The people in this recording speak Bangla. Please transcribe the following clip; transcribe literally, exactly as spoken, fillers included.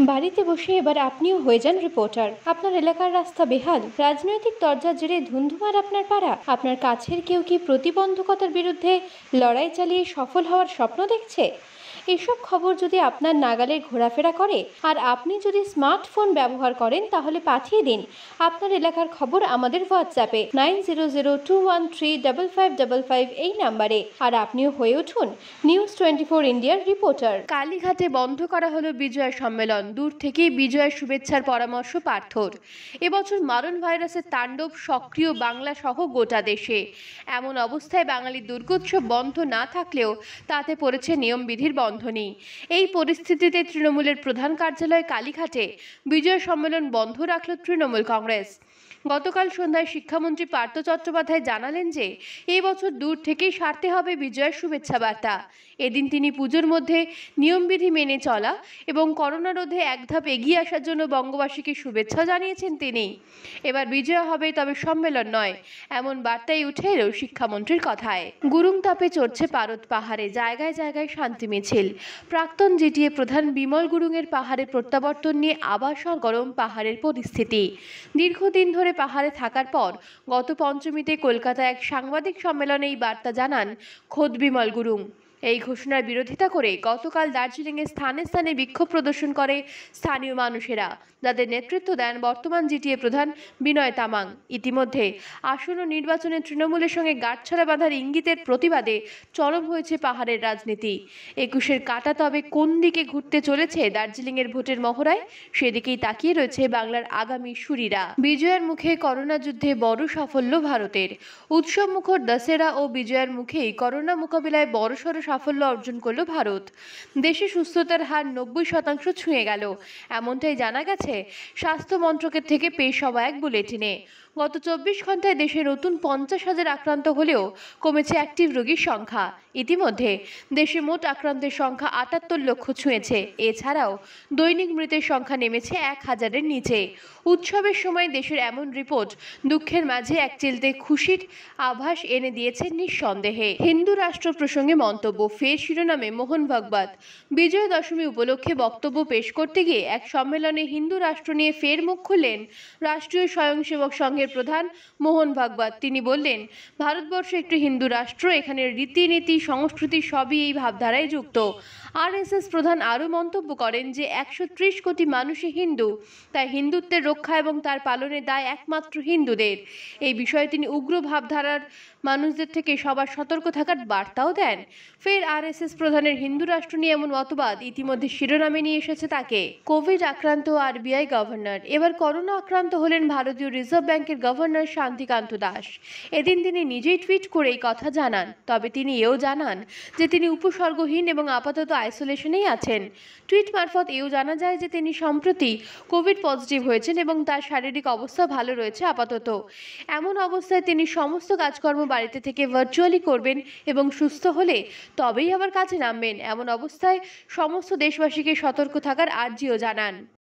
বাড়িতে বসে এবার আপনিও হয়ে যান রিপোর্টার। আপনার এলাকার রাস্তা বেহাল, রাজনৈতিক তরজার জেরে ধুন্ধুমার আপনার পাড়া, আপনার কাছের কেউ কি প্রতিবন্ধকতার বিরুদ্ধে লড়াই চালিয়ে সফল হওয়ার স্বপ্ন দেখছে? এসব খবর যদি আপনার নাগালে ঘোরাফেরা করে আর আপনি যদি স্মার্টফোন ব্যবহার করেন, তাহলে পাঠিয়ে দিন আপনার এলাকার খবর আমাদের হোয়াটসঅ্যাপে nine zero zero two one three double five double five এই নাম্বারে, আর আপনিও হয়ে উঠুন নিউজ টোয়েন্টি ফোর ইন্ডিয়ার রিপোর্টার। কালীঘাটে বন্ধ করা হলো বিজয় সম্মেলন, দূর থেকেই বিজয়ের শুভেচ্ছার পরামর্শ পার্থর। এবছর মারণ ভাইরাসের তাণ্ডব সক্রিয় বাংলা সহ গোটা দেশে। এমন অবস্থায় বাঙালির দুর্গোৎসব বন্ধ না থাকলেও তাতে পড়েছে নিয়মবিধির বন্ধনী। এই পরিস্থিতিতে তৃণমূলের প্রধান কার্যালয় কালীঘাটে বিজয় সম্মেলন বন্ধ রাখল তৃণমূল কংগ্রেস। গতকাল সন্ধ্যায় শিক্ষামন্ত্রী পার্থ চট্টোপাধ্যায় জানালেন যে এই বছর দূর থেকেই সারতে হবে বিজয়ের শুভেচ্ছা বার্তা। এদিন তিনি পুজোর মধ্যে নিয়মবিধি মেনে চলা এবং করোনা রোধে এক ধাপ এগিয়ে আসার জন্য বঙ্গবাসীকে শুভেচ্ছা জানিয়েছেন তিনি। এবার বিজয় হবে, তবে সম্মেলন নয়, এমন বার্তাই উঠে এলো শিক্ষামন্ত্রীর কথায়। গুরুং তাপে চড়ছে পারদ পাহাড়ে, জায়গায় জায়গায় শান্তি মিছিল। প্রাক্তন জিটিএ প্রধান বিমল গুরুংয়ের পাহাড়ে প্রত্যাবর্তন নিয়ে আবার সরগরম পাহাড়ের পরিস্থিতি। দীর্ঘদিন ধরে পাহাড়ে থাকার পর গত পঞ্চমীতে কলকাতায় এক সাংবাদিক সম্মেলনে এই বার্তা জানান খোদ বিমল গুরুং। এই ঘোষণার বিরোধিতা করে গতকাল দার্জিলিংয়ে স্থানে স্থানে বিক্ষোভ প্রদর্শন করে স্থানীয় মানুষেরা, যাদের নেতৃত্ব দেন বর্তমান জিটিএ প্রধান বিনয় তামাং। ইতিমধ্যে আসন্ন নির্বাচনে তৃণমূলের সঙ্গে গাঁটছড়া বাঁধার ইঙ্গিতের প্রতিবাদে চরম হয়েছে পাহাড়ের রাজনীতি। একুশের কাঁটা তবে কোন দিকে ঘুরতে চলেছে দার্জিলিংয়ের ভোটের মহড়ায়, সেদিকেই তাকিয়ে রয়েছে বাংলার আগামী শুরীরা। বিজয়ের মুখে করোনা যুদ্ধে বড় সাফল্য ভারতের। উৎসব মুখর দশেরা ও বিজয়ের মুখেই করোনা মোকাবিলায় বড়সড় সাফল্য অর্জন করল ভারত। দেশে সুস্থতার হার নব্বই শতাংশ ছুঁয়ে গেল, এমনটাই জানা গেছে স্বাস্থ্য মন্ত্রকের থেকে পেশ হওয়া এক বুলেটিনে। গত চব্বিশ ঘন্টায় দেশে নতুন পঞ্চাশ হাজার আক্রান্ত হলেও কমেছে অ্যাক্টিভ রোগীর সংখ্যা। ইতিমধ্যে দেশে মোট আক্রান্তের সংখ্যা আটাত্তর লক্ষ ছুঁয়েছে। এছাড়াও দৈনিক মৃতের সংখ্যা নেমেছে এক হাজারের নিচে। উৎসবের সময় দেশের এমন রিপোর্ট দুঃখের মাঝে এক চিলতে খুশির আভাস এনে দিয়েছে নিঃসন্দেহে। হিন্দু রাষ্ট্র প্রসঙ্গে মন্তব্য, ফের শিরোনামে মোহন ভাগবত। বিজয় দশমী উপলক্ষে বক্তব্য পেশ করতে গিয়ে এক সম্মেলনে হিন্দু রাষ্ট্র নিয়ে ফের মুখ খুললেন রাষ্ট্রীয় স্বয়ংসেবক সংঘের প্রধান মোহন ভাগবত। তিনি বললেন, ভারতবর্ষ একটি হিন্দু রাষ্ট্র, এখানে রীতিনীতি সংস্কৃতি সবই এই ভাবধারায় যুক্ত। আরএসএস প্রধান আরও মন্তব্য করেন যে একশো ত্রিশ কোটি মানুষই হিন্দু, তাই হিন্দুত্বের রক্ষা এবং তার পালনের দায় একমাত্র হিন্দুদের। এই বিষয়ে তিনি উগ্র ভাবধারার মানুষদের থেকে সবার সতর্ক থাকার বার্তাও দেন। ফের আরএসএস প্রধানের হিন্দু রাষ্ট্র নিয়ে এমন মতবাদ ইতিমধ্যে শিরোনামে নিয়ে এসেছে তাকে। কোভিড আক্রান্ত আরবিআই গভর্নর। এবার করোনা আক্রান্ত হলেন ভারতীয় রিজার্ভ ব্যাংকের গভর্নর শান্তিকান্ত দাস। এদিন তিনি নিজেই টুইট করে এই কথা জানান। তবে তিনি এও জানান যে তিনি উপসর্গহীন এবং আপাতত আইসোলেশনেই আছেন। টুইট মারফত এও জানা যায় যে তিনি সম্প্রতি কোভিড পজিটিভ হয়েছেন এবং তার শারীরিক অবস্থা ভালো রয়েছে আপাতত। এমন অবস্থায় তিনি সমস্ত কাজকর্ম বাড়িতে থেকে ভার্চুয়ালি করবেন এবং সুস্থ হলে তবেই আবার কাজে নামবেন। এমন অবস্থায় সমস্ত দেশবাসীকে সতর্ক থাকার আর্জিও জানান।